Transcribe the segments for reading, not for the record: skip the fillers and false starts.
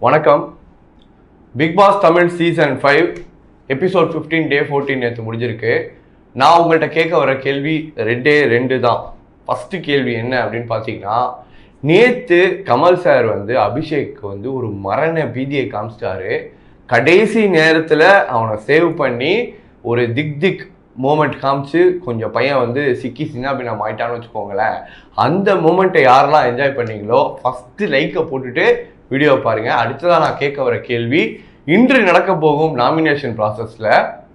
வணக்கம். Bigg Boss Tamil season 5 episode 15 day 14 நேற்று முடிஞ்சிருக்கு. நான் உங்கள்கிட்ட கேட்க வர கேள்வி ரெண்டு தான். ஃபஸ்ட்டு கேள்வி என்ன அப்படின்னு பார்த்தீங்கன்னா, நேற்று கமல் சார் அபிஷேக் ஒரு மரண பீதியை காமிச்சிட்டாரு. கடைசி நேரத்தில் அவனை சேவ் பண்ணி ஒரு திக் மூமெண்ட் காமிச்சு கொஞ்சம் பையன் சிக்கி சின்னாபின்னா ஆயிட்டான்னு வச்சுக்கோங்களேன். அந்த மூமெண்ட்டை யாரெல்லாம் என்ஜாய் பண்ணீங்களோ ஃபஸ்ட்டு லைக்கை போட்டுட்டு வீடியோ பாருங்க. அடுத்ததான் நான் கேட்க வர கேள்வி, இன்று நடக்க போகும் நாமினேஷன் ப்ராசஸ்ல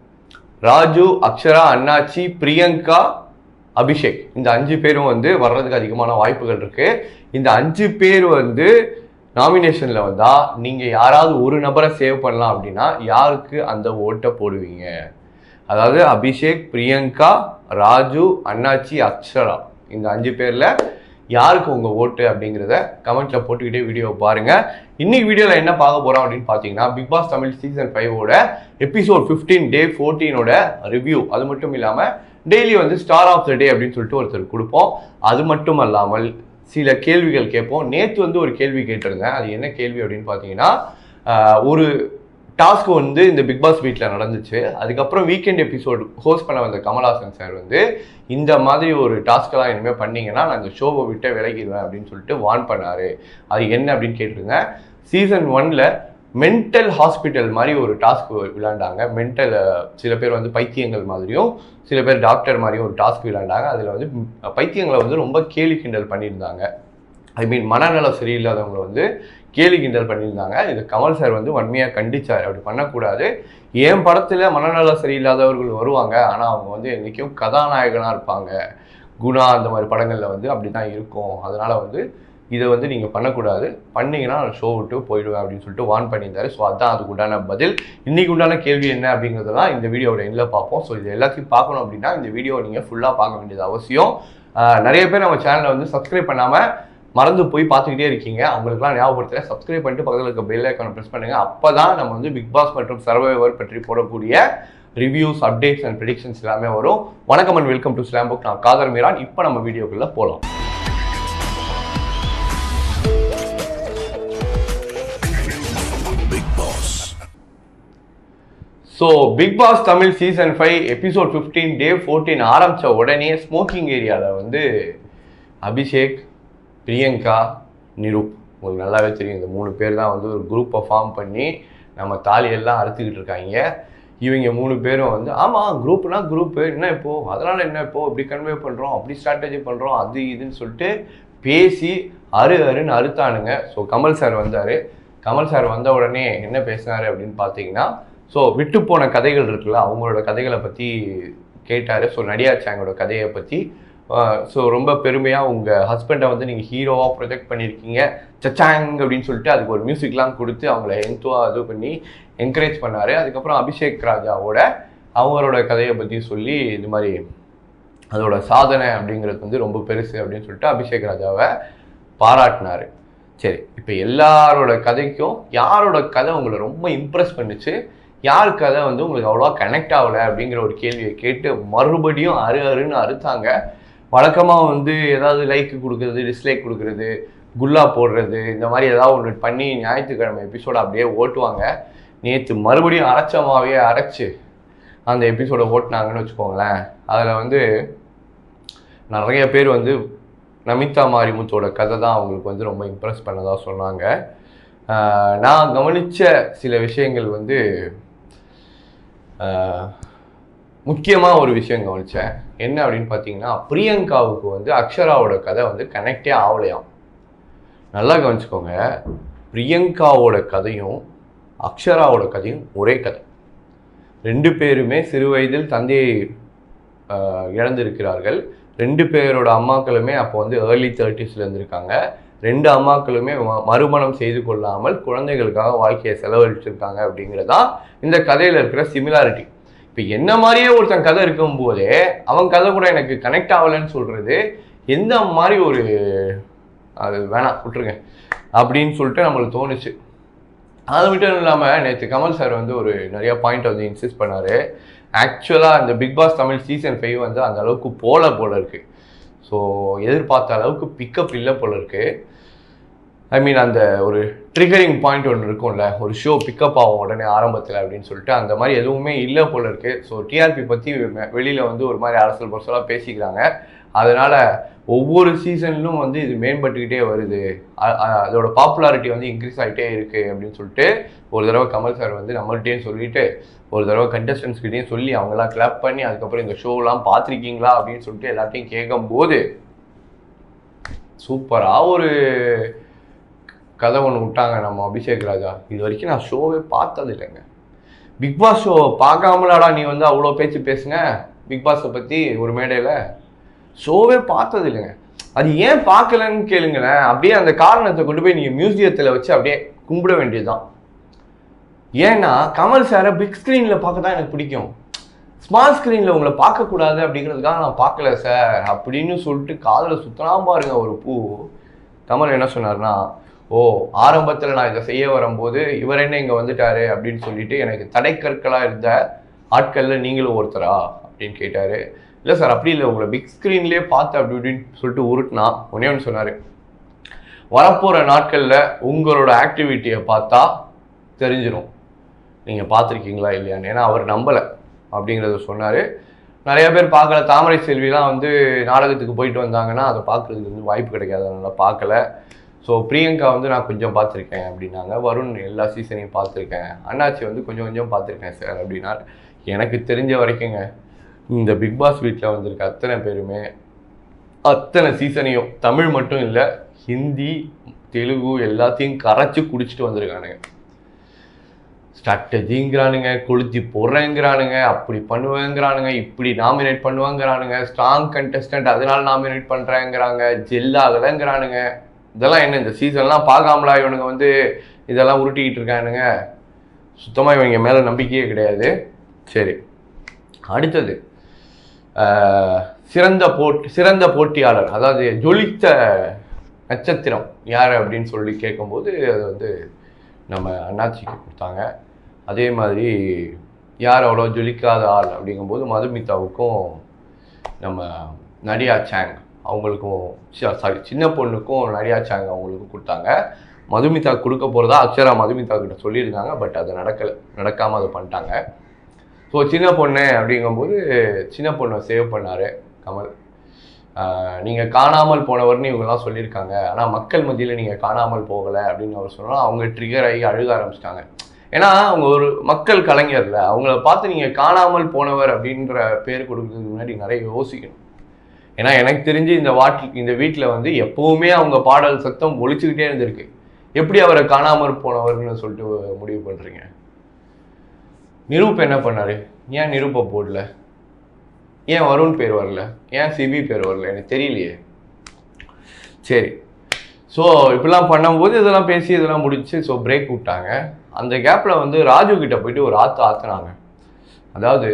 ராஜு, அக்ஷரா, அண்ணாச்சி, பிரியங்கா, அபிஷேக் இந்த 5 பேரும் வர்றதுக்கு அதிகமான வாய்ப்புகள் இருக்கு. இந்த 5 பேர் நாமினேஷன்ல வந்தா நீங்க யாராவது ஒரு நபரை சேவ் பண்ணலாம் அப்படின்னா யாருக்கு அந்த ஓட்டை போடுவீங்க? அதாவது அபிஷேக், பிரியங்கா, ராஜு, அண்ணாச்சி, அக்ஷரா இந்த 5 பேர்ல யாருக்கு உங்க ஓட்டு அப்படிங்கிறத கமெண்ட்ல போட்டுக்கிட்டே வீடியோ பாருங்க. இன்னைக்கு வீடியோல என்ன பார்க்க போறோம் அப்படின்னு பாத்தீங்கன்னா, பிக் பாஸ் தமிழ் சீசன் 5ஓட எபிசோட் 15 டே 14ஓட ரிவ்யூ. அது மட்டும் இல்லாம daily star of the day அப்படின்னு சொல்லிட்டு ஒருத்தர் கொடுப்போம். அது மட்டும் அல்லாமல் சில கேள்விகள் கேட்போம். நேற்று ஒரு கேள்வி கேட்டிருந்தேன். அது என்ன கேள்வி அப்படின்னு பார்த்தீங்கன்னா, ஒரு டாஸ்க் இந்த பிக் பாஸ் வீட்டில் நடந்துச்சு. அதுக்கப்புறம் வீக்கெண்ட் எபிசோடு ஹோஸ்ட் பண்ண வந்த கமல்ஹாசன் சார் இந்த மாதிரி ஒரு டாஸ்க்கெல்லாம் இனிமேல் பண்ணீங்கன்னா நான் இந்த ஷோவை விட்டு விலகிடுவேன் அப்படின்னு சொல்லிட்டு வார்ன் பண்ணாரு. அது என்ன அப்படின்னு கேட்டிருந்தேன். சீசன் 1ல் மென்டல் ஹாஸ்பிட்டல் மாதிரி ஒரு டாஸ்க் விளையாண்டாங்க. மென்டல் சில பேர் பைத்தியங்கள் மாதிரியும் சில பேர் டாக்டர் மாதிரியும் ஒரு டாஸ்க் விளையாண்டாங்க. அதில் பைத்தியங்களை ரொம்ப கேலி கிண்டல் பண்ணியிருந்தாங்க. ஐ மீன் மனநலம் சரியில்லாதவங்களை கேலி கிண்டல் பண்ணியிருந்தாங்க. இது கமல் சார் வன்மையாக கண்டிச்சார். அப்படி பண்ணக்கூடாது. என் படத்தில் மனநலம் சரியில்லாதவர்கள் வருவாங்க, ஆனால் அவங்க என்றைக்கும் கதாநாயகனாக இருப்பாங்க. குணா அந்த மாதிரி படங்களில் அப்படி தான் இருக்கும். அதனால் இதை நீங்கள் பண்ணக்கூடாது. பண்ணிங்கன்னா நான் ஷோ விட்டு போயிடுவேன் அப்படின்னு சொல்லிட்டு வார்ன் பண்ணியிருந்தாரு. ஸோ அதுதான் அதுக்கு உண்டான பதில். இன்றைக்கு உண்டான கேள்வி என்ன அப்படிங்கிறதெல்லாம் இந்த வீடியோட எண்ணில் பார்ப்போம். ஸோ இது எல்லாத்தையும் பார்க்கணும் அப்படின்னா இந்த வீடியோ நீங்கள் ஃபுல்லாக பார்க்க வேண்டியது அவசியம். நிறைய பேர் நம்ம சேனலை சப்ஸ்கிரைப் பண்ணாமல் மறந்து போய் பார்த்துக்கிட்டே இருக்கீங்க. அவங்களுக்குலாம் ஞாபகப்படுத்துகிறேன், சப்ஸ்கிரைப் பண்ணிட்டு பக்கத்தில் இருக்க பெல் ஐக்கானை ப்ரெஸ் பண்ணுங்க. அப்போ தான் நம்ம பிக் பாஸ் மற்றும் சர்வைவர் பற்றி போடக்கூடிய ரிவ்யூஸ், அப்டேட்ஸ் அண்ட் ப்ரெடிக்ஷன்ஸ் எல்லாமே வரும். வணக்கம் and welcome to slam book. நான் காதர் மீரான். இப்போ நம்ம வீடியோக்குள்ளே போகலாம். So Bigg Boss Tamil season 5 episode 15 day 14 ஆரம்பித்த உடனே ஸ்மோக்கிங் ஏரியாவில் அபிஷேக், பிரியங்கா, நிரூப், உங்களுக்கு நல்லாவே தெரியும். இந்த 3 பேர் தான் ஒரு குரூப்பை ஃபார்ம் பண்ணி நம்ம தாலியெல்லாம் அறுத்துக்கிட்டு இருக்காங்க. இவங்க 3 பேரும் ஆமாம் குரூப்னா குரூப்பு என்ன இப்போது, அதனால் என்ன இப்போது இப்படி கன்வே பண்ணுறோம், அப்படி ஸ்ட்ராட்டஜி பண்ணுறோம், அது இதுன்னு சொல்லிட்டு பேசி அருன்னு அறுத்தானுங்க. ஸோ கமல் சார் வந்தார். கமல் சார் வந்த உடனே என்ன பேசினார் அப்படின்னு பார்த்தீங்கன்னா, ஸோ விட்டு போன கதைகள் இருக்குல்ல, அவங்களோட கதைகளை பற்றி கேட்டார். ஸோ நடிகாச்சாங்களோட கதையை பற்றி. ஸோ ரொம்ப பெருமையாக உங்கள் ஹஸ்பண்டை நீங்கள் ஹீரோவாக ப்ரொஜெக்ட் பண்ணியிருக்கீங்க சச்சாங் அப்படின்னு சொல்லிட்டு அதுக்கு ஒரு மியூசிக்லாம் கொடுத்து அவங்கள என்த்துவாக இது பண்ணி என்கரேஜ் பண்ணார். அதுக்கப்புறம் அபிஷேக் ராஜாவோட அவங்களோட கதையை பற்றி சொல்லி இது மாதிரி அதோட சாதனை அப்படிங்கிறது ரொம்ப பெருசு அப்படின்னு சொல்லிட்டு அபிஷேக் ராஜாவை பாராட்டினார். சரி, இப்போ எல்லாரோட கதைக்கும் யாரோட கதை உங்களை ரொம்ப இம்ப்ரெஸ் பண்ணிச்சு, யார் கதை உங்களுக்கு அவ்வளோவா கனெக்ட் ஆகலை அப்படிங்கிற ஒரு கேள்வியை கேட்டு மறுபடியும் அருன்னு அறுத்தாங்க. வழக்கமாக ஏதாவது லைக் கொடுக்குறது, டிஸ்லைக் கொடுக்குறது, குல்லா போடுறது, இந்த மாதிரி ஏதாவது ஒன்று பண்ணி ஞாயிற்றுக்கிழமை எபிசோடை அப்படியே ஓட்டுவாங்க. நேற்று மறுபடியும் அரைச்சமாகவே அரைச்சி அந்த எபிசோடை ஓட்டினாங்கன்னு வச்சுக்கோங்களேன். அதில் நிறைய பேர் நமிதா மாரிமுத்தோட கதை தான் அவங்களுக்கு ரொம்ப இம்ப்ரெஸ் பண்ணதாக சொன்னாங்க. நான் கவனித்த சில விஷயங்கள் முக்கியமாக ஒரு விஷயம் கவனித்தேன். என்ன அப்படின்னு பார்த்தீங்கன்னா, பிரியங்காவுக்கு அக்ஷராவோட கதை கனெக்டே ஆகலையாம். நல்லா கவனிச்சுக்கோங்க, பிரியங்காவோட கதையும் அக்ஷராவோட கதையும் ஒரே கதை. 2 பேருமே சிறு வயதில் தந்தையை இழந்திருக்கிறார்கள். 2 பேரோட அம்மாக்களுமே அப்போ ஏர்லி 30s இருந்திருக்காங்க. 2 அம்மாக்களுமே மறுமணம் செய்து கொள்ளாமல் குழந்தைகளுக்காக வாழ்க்கையை செலவழிச்சிருக்காங்க அப்படிங்கிறதா இந்த கதையில் இருக்கிற சிமிலாரிட்டி. இப்போ என்ன மாதிரியே ஒருத்தன் கதை இருக்கும்போதே அவன் கதை கூட எனக்கு கனெக்ட் ஆகலைன்னு சொல்கிறது எந்த மாதிரி ஒரு அது வேணாம் விட்டுருங்க அப்படின்னு சொல்லிட்டு நம்மளுக்கு தோணுச்சு. அது மட்டும் இல்லாமல் நேற்று கமல் சார் ஒரு நிறைய பாயிண்ட் இன்சிஸ்ட் பண்ணார். ஆக்சுவலாக இந்த பிக் பாஸ் தமிழ் சீசன் 5 அந்த அளவுக்கு போல இருக்குது. ஸோ எதிர்பார்த்த அளவுக்கு பிக்கப் இல்லை போல இருக்குது. ஐ மீன் அந்த ஒரு ட்ரிகரிங் பாயிண்ட் ஒன்று இருக்கும்ல, ஒரு ஷோ பிக்கப் ஆகும் உடனே ஆரம்பத்தில் அப்படின்னு சொல்லிட்டு, அந்த மாதிரி எதுவுமே இல்லை போல இருக்கு. ஸோ டிஆர்பி பற்றி வெளியில் வந்து ஒரு மாதிரி அரசியல் பரசலாக பேசிக்கிறாங்க. அதனால ஒவ்வொரு சீசன்லும் வந்து இது மேம்பட்டுக்கிட்டே வருது, அதோட பாப்புலாரிட்டி வந்து இன்க்ரீஸ் ஆகிட்டே இருக்கு அப்படின்னு சொல்லிட்டு ஒரு தடவை கமல் சார் வந்து நம்மள்கிட்டையும் சொல்லிட்டு, ஒரு தடவை கண்டஸ்டன்ஸ்கிட்டையும் சொல்லி அவங்களாம் கிளாப் பண்ணி, அதுக்கப்புறம் இந்த ஷோலாம் பார்த்துருக்கீங்களா அப்படின்னு சொல்லிட்டு எல்லாத்தையும் கேட்கும்போது சூப்பராக ஒரு கதை ஒன்று விட்டாங்க நம்ம அபிஷேக் ராஜா. இது வரைக்கும் நான் ஷோவே பார்த்தது இல்லைங்க. பிக் பாஸ் ஷோ பார்க்காமலாடா நீ வந்து அவ்வளோ பேச்சு பேசுங்க பிக் பாஸை பற்றி ஒரு மேடையில்? ஷோவே பார்த்தது இல்லைங்க. அது ஏன் பார்க்கலன்னு கேளுங்களேன். அப்படியே அந்த காரணத்தை கொண்டு போய் நீங்கள் மியூசியத்தில் வச்சு அப்படியே கும்பிட வேண்டியதுதான். ஏன்னா கமல் சாரை பிக் ஸ்க்ரீனில் பார்க்க தான் எனக்கு பிடிக்கும், ஸ்மால் ஸ்க்ரீனில் உங்களை பார்க்கக்கூடாது அப்படிங்கிறதுக்காக நான் பார்க்கல சார் அப்படின்னு சொல்லிட்டு காதில் சுத்தலாம் பாருங்க ஒரு பூ. கமல் என்ன சொன்னார்னா, ஓ ஆரம்பத்தில் நான் இதை செய்ய வரும்போது இவர் என்ன இங்கே வந்துட்டாரு அப்படின்னு சொல்லிட்டு எனக்கு தடைக்கற்களாக இருந்த ஆட்களில் நீங்களும் ஒருத்தரா அப்படின்னு கேட்டார். இல்லை சார் அப்படி இல்லை, உங்களை பிக் ஸ்க்ரீன்லேயே பார்த்து அப்படி இப்படின்னு சொல்லிட்டு உருட்டுனா ஒன்னே ஒன்று சொன்னார், வரப்போகிற நாட்களில் உங்களோட ஆக்டிவிட்டியை பார்த்தா தெரிஞ்சிடும் நீங்கள் பார்த்துருக்கீங்களா இல்லையான்னு. ஏன்னா அவர் நம்பலை அப்படிங்கிறத சொன்னார். நிறைய பேர் பார்க்கல. தாமரை செல்விலாம் வந்து நாடகத்துக்கு போயிட்டு வந்தாங்கன்னா அதை பார்க்குறதுக்கு வந்து வாய்ப்பு கிடைக்காது, அதனால் பார்க்கல. ஸோ பிரியங்கா வந்து நான் கொஞ்சம் பார்த்துருக்கேன் அப்படின்னாங்க. வருண் எல்லா சீசனையும் பார்த்துருக்கேன். அண்ணாச்சி வந்து கொஞ்சம் கொஞ்சம் பார்த்துருக்கேன் சார் அப்படின்னா. எனக்கு தெரிஞ்ச வரைக்குங்க இந்த பிக் பாஸ் வீட்டில் வந்திருக்க அத்தனை பேருமே அத்தனை சீசனையும் தமிழ் மட்டும் இல்லை ஹிந்தி தெலுங்கு எல்லாத்தையும் கரைச்சி குடிச்சிட்டு வந்திருக்கானுங்க. ஸ்ட்ராட்டஜிங்கிறானுங்க, கொளுத்தி போடுறேங்கிறானுங்க, அப்படி பண்ணுவேங்கிறானுங்க, இப்படி நாமினேட் பண்ணுவாங்கிறானுங்க, ஸ்ட்ராங் கண்டஸ்டன்ட் அதனால நாமினேட் பண்ணுறேங்கிறாங்க, ஜெல்லாகலைங்கிறானுங்க. இதெல்லாம் என்ன இந்த சீசன்லாம் பார்க்காமலா இவனுங்க வந்து இதெல்லாம் உருட்டிக்கிட்டு இருக்கானுங்க? சுத்தமாக இவங்க மேலே நம்பிக்கையே கிடையாது. சரி, அடுத்தது சிறந்த போட்டியாளர், அதாவது ஜொலித்த நட்சத்திரம் யார் அப்படின்னு சொல்லி கேட்கும்போது அது வந்து நம்ம அண்ணாச்சிக்கு கொடுத்தாங்க. அதே மாதிரி யார் அவ்வளோ ஜொலிக்காத ஆள் அப்படிங்கும்போது மதுமிதாவுக்கும் நம்ம நடியா சாங் அவங்களுக்கும், சாரி சின்ன பொண்ணுக்கும் நடியா சாங் அவங்களுக்கும் கொடுத்தாங்க. மதுமிதா கொடுக்க போகிறதா அக்ஷரா மதுமிதா கிட்ட சொல்லியிருக்காங்க. பட் அது நடக்காமல் அதை பண்ணிட்டாங்க. ஸோ சின்ன பொண்ணு அப்படிங்கும்போது சின்ன பொண்ணை சேவ் பண்ணார் கமல். நீங்கள் காணாமல் போனவர்னு இவங்கெல்லாம் சொல்லியிருக்காங்க, ஆனால் மக்கள் மத்தியில் நீங்கள் காணாமல் போகலை அப்படின்னு அவர் சொன்னால் அவங்க ட்ரிகர் ஆகி அழுக ஆரம்பிச்சிட்டாங்க. ஏன்னா அவங்க ஒரு மக்கள் கலைஞர்ல, அவங்கள பார்த்து நீங்கள் காணாமல் போனவர் அப்படின்ற பேர் கொடுக்கறதுக்கு முன்னாடி நிறைய யோசிக்கணும். ஏன்னா எனக்கு தெரிஞ்சு இந்த வீட்டில் வந்து எப்போவுமே அவங்க பாடல் சத்தம் ஒழிச்சுக்கிட்டே இருந்திருக்கு. எப்படி அவரை காணாமல் போனவர்னு சொல்லிட்டு முடிவு பண்ணுறீங்க? நிரூப் என்ன பண்ணாரு? ஏன் நிரூப்பை போடல? ஏன் வருண் பேர் வரல? ஏன் சிபி பேர் வரல? எனக்கு தெரியலையே. சரி, ஸோ இப்படிலாம் பண்ணும்போது இதெல்லாம் பேசி இதெல்லாம் முடிச்சு ஸோ பிரேக் விட்டாங்க. அந்த கேப்பில் வந்து ராஜு கிட்ட போயிட்டு ஒரு ஆற்றுனாங்க. அதாவது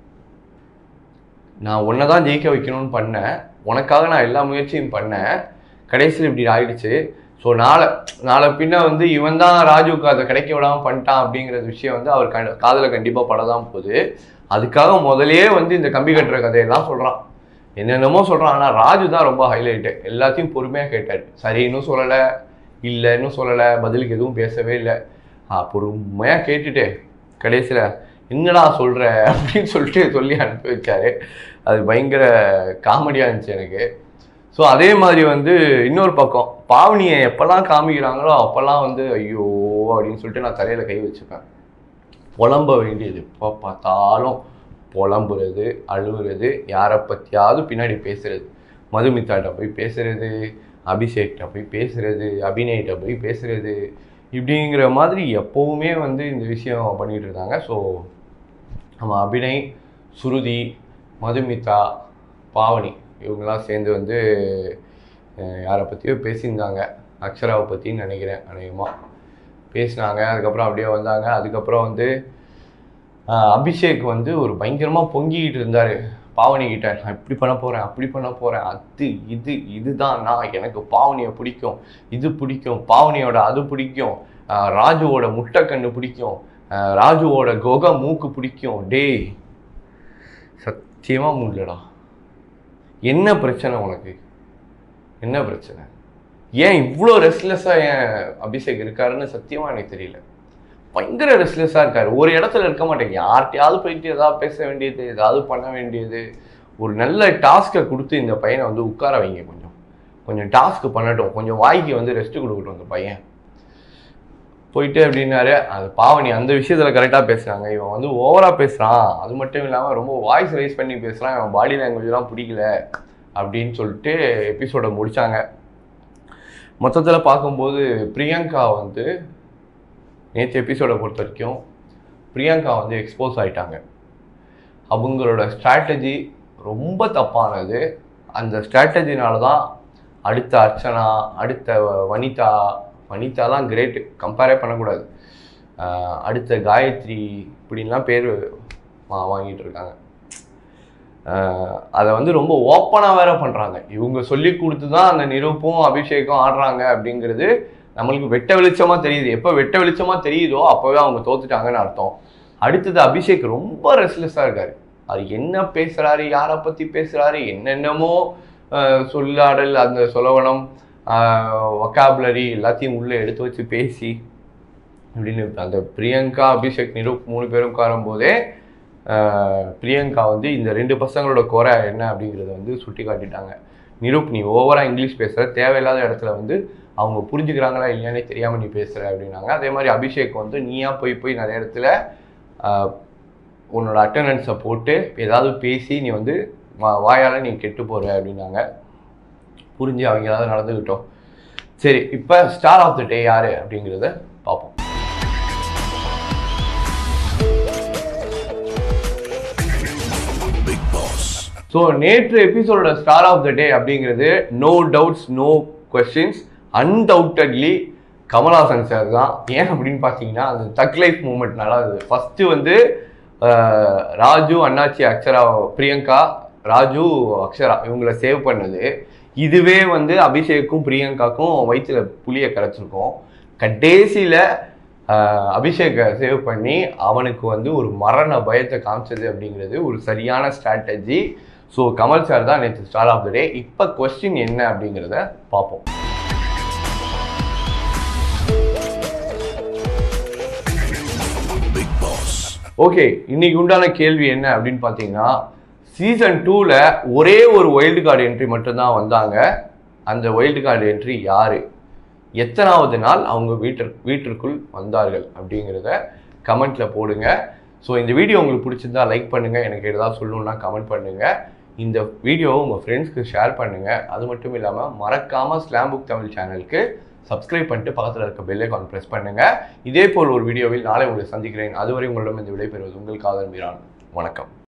நான் உன்னை தான் ஜெயிக்க வைக்கணும்னு பண்ணேன், உனக்காக நான் எல்லா முயற்சியும் பண்ணேன், கடைசியில் இப்படி ஆயிடுச்சு. ஸோ நாளை பின்ன வந்து இவன் தான் ராஜுவுக்கு அதை கிடைக்க விடாமல் பண்ணிட்டான் அப்படிங்கிற விஷயம் வந்து அவர் காதில் கண்டிப்பாக படதான் போகுது. அதுக்காக முதலே வந்து இந்த கம்பி கட்டுற கதையெல்லாம் சொல்கிறான், என்னென்னமோ சொல்கிறான். ஆனால் ராஜு தான் ரொம்ப ஹைலைட்டு. எல்லாத்தையும் பொறுமையாக கேட்டார். சரின்னு சொல்லலை, இல்லைன்னு சொல்லலை, பதிலுக்கு எதுவும் பேசவே இல்லை. பொறுமையாக கேட்டுட்டு கடைசியில் என்னடா சொல்கிற அப்படின்னு சொல்லி அனுப்பி வச்சார். அது பயங்கர காமெடியாக இருந்துச்சு எனக்கு. ஸோ அதே மாதிரி வந்து இன்னொரு பக்கம் பாவனியை எப்போல்லாம் காமிக்கிறாங்களோ அப்போல்லாம் வந்து ஐயோ அப்படின்னு சொல்லிட்டு நான் தலையில் கை வச்சுப்பேன். புலம்ப வேண்டியது, எப்போ பார்த்தாலும் புலம்புறது, அழுகுறது, யாரை பற்றியாவது பின்னாடி பேசுறது, மதுமிதாட்ட போய் பேசுறது, அபிஷேக்கிட்ட போய் பேசுறது, அபிநயிட்ட போய் பேசுறது, இப்படிங்கிற மாதிரி எப்போவுமே வந்து இந்த விஷயம் பண்ணிகிட்டு இருந்தாங்க. ஸோ நம்ம அபிநய், சுருதி, மதுமிதா, பாவனி இவங்கெல்லாம் சேர்ந்து வந்து யாரை பற்றியோ பேசியிருந்தாங்க, அக்ஷராவை பற்றின்னு நினைக்கிறேன். அநேகமாக பேசினாங்க. அதுக்கப்புறம் அப்படியே வந்தாங்க. அதுக்கப்புறம் வந்து அபிஷேக் வந்து ஒரு பயங்கரமாக பொங்கிக்கிட்டு இருந்தார் பாவனிக்கிட்ட. நான் இப்படி பண்ண போகிறேன், அப்படி பண்ண போகிறேன், இதுதான் நான், எனக்கு பாவனியை பிடிக்கும், இது பிடிக்கும், பாவனியோட அது பிடிக்கும், ராஜுவோட முட்டைக்கண்ணு பிடிக்கும், ராஜுவோட கொகை மூக்கு பிடிக்கும். டேய் சத்தியமாக முடியலடா. என்ன பிரச்சனை உனக்கு? என்ன பிரச்சனை? ஏன் இவ்வளோ ரெஸ்ட்லெஸ்ஸாக ஏன் அபிஷேக் இருக்காருன்னு சத்தியமாக எனக்கு தெரியல. பயங்கர ரெஸ்ட்லெஸ்ஸாக இருக்காரு. ஒரு இடத்துல இருக்க மாட்டேங்க. யார்கிட்டையாவது போயிட்டு ஏதாவது பேச வேண்டியது, ஏதாவது பண்ண வேண்டியது. ஒரு நல்ல டாஸ்க்கை கொடுத்து இந்த பையனை வந்து உட்கார வைங்க. கொஞ்சம் டாஸ்க்கு பண்ணட்டும், கொஞ்சம் வாய்க்கு வந்து ரெஸ்ட் கொடுக்கட்டும் அந்த பையன். போயிட்டு அப்படின்னாரு. அது பாவனி அந்த விஷயத்தில் கரெக்டாக பேசுகிறாங்க. இவன் வந்து ஓவராக பேசுகிறான். அது மட்டும் இல்லாமல் ரொம்ப வாய்ஸ் ரைஸ் பண்ணி பேசுகிறான். இவன் பாடி லாங்குவேஜ்லாம் பிடிக்கல அப்படின்னு சொல்லிட்டு எபிசோடை முடித்தாங்க. மொத்தத்தில் பார்க்கும்போது பிரியங்கா வந்து நேற்று எபிசோடை பொறுத்த வரைக்கும் பிரியங்கா வந்து எக்ஸ்போஸ் ஆகிட்டாங்க. அவங்களோட ஸ்ட்ராட்டஜி ரொம்ப தப்பானது. அந்த ஸ்ட்ராட்டஜினால தான் அடுத்த அர்ச்சனா, அடுத்த வனிதாலாம் கிரேட்டு, கம்பேரே பண்ணக்கூடாது. அடுத்த காயத்ரி இப்படின்லாம் பேர் வாங்கிட்டு இருக்காங்க. அதை வந்து ரொம்ப ஓப்பனாக வேற பண்ணுறாங்க. இவங்க சொல்லி கொடுத்து தான் அந்த நிரூப்பும் அபிஷேக்கும் ஆடுறாங்க அப்படிங்கிறது நம்மளுக்கு வெட்ட வெளிச்சமாக தெரியுது. எப்போ வெட்ட வெளிச்சமாக தெரியுதோ அப்போவே அவங்க தோத்துட்டாங்கன்னு அர்த்தம். அடுத்தது அபிஷேக் ரொம்ப ரெஸ்ட்லெஸ்ஸாக இருக்காரு. அது என்ன பேசுகிறாரு, யாரை பற்றி பேசுகிறாரு, என்னென்னமோ சொல்லாடல், அந்த சொலவனம், வொக்காபுலரி எல்லாத்தையும் உள்ளே எடுத்து வச்சு பேசி அப்படின்னு அந்த பிரியங்கா அபிஷேக் நிரூப் 3 பேரும் உட்காரும்போதே பிரியங்கா வந்து இந்த 2 பசங்களோட குறை என்ன அப்படிங்கிறத வந்து சுட்டி காட்டிட்டாங்க. நிரூப், நீ ஓவராக இங்கிலீஷ் பேசுகிற, தேவையில்லாத இடத்துல வந்து அவங்க புரிஞ்சுக்கிறாங்களா இல்லையானே தெரியாமல் நீ பேசுகிற அப்படின்னாங்க. அதே மாதிரி அபிஷேக் வந்து நீயா போய் நிறைய இடத்துல உன்னோட அட்டண்டன்ஸை போட்டு ஏதாவது பேசி நீ வந்து வாயால் நீ கெட்டு போகிற அப்படின்னாங்க. புரிஞ்சு அவங்க ஏதாவது நடந்துக்கிட்டோம். சரி, இப்போ ஸ்டார் ஆஃப் த டே யார் அப்படிங்கிறத பார்ப்போம். ஸோ நேற்று எபிசோடோட ஸ்டார் ஆஃப் த டே அப்படிங்கிறது no doubts no questions undoubtedly Kamal Haasan sir தான். ஏன் அப்படின்னு பார்த்தீங்கன்னா அந்த தக் லைஃப் மூமெண்ட் நல்லா இருந்தது. ஃபஸ்ட்டு வந்து ராஜு, அண்ணாச்சி, அக்ஷரா, பிரியங்கா, ராஜு, அக்ஷரா இவங்களை சேவ் பண்ணது. இதுவே வந்து அபிஷேக்கும் பிரியங்காக்கும் வயிற்றுல புளியை கரைச்சிருக்கோம். கடைசியில் அபிஷேக்கை சேவ் பண்ணி அவனுக்கு வந்து ஒரு மரண பயத்தை காமிச்சது அப்படிங்கிறது ஒரு சரியான ஸ்ட்ராட்டஜி. ஸோ கமல் சார் தான் நேற்று ஸ்டார் ஆஃப் த டே. இப்போ கொஸ்டின் என்ன அப்படிங்கிறத பார்ப்போம். ஓகே, இன்னைக்கு உண்டான கேள்வி என்ன அப்படின்னு பார்த்தீங்கன்னா, சீசன் 2ல் ஒரே ஒரு வைல்டு கார்டு என்ட்ரி மட்டும்தான் வந்தாங்க. அந்த வைல்டு கார்டு என்ட்ரி யாரு, எத்தனாவது நாள் அவங்க வீட்டிற்குள் வந்தார்கள் அப்படிங்கிறத கமெண்ட்ல போடுங்க. ஸோ இந்த வீடியோ உங்களுக்கு பிடிச்சிருந்தா லைக் பண்ணுங்க, எனக்கு ஏதாவது சொல்லணும்னா கமெண்ட் பண்ணுங்க, இந்த வீடியோவை உங்கள் ஃப்ரெண்ட்ஸ்க்கு ஷேர் பண்ணுங்க. அது மட்டும் இல்லாமல் மறக்காம ஸ்லாம் புக் தமிழ் சேனலுக்கு சப்ஸ்கிரைப் பண்ணிட்டு பக்கத்தில் இருக்க பெல் ஐகான் ப்ரெஸ் பண்ணுங்க. இதே போல் ஒரு வீடியோவில் நாளை உங்களை சந்திக்கிறேன். அதுவரை உங்களிடம் இந்த விடைபெறுவது உங்கள் காதல் மீரான். வணக்கம்.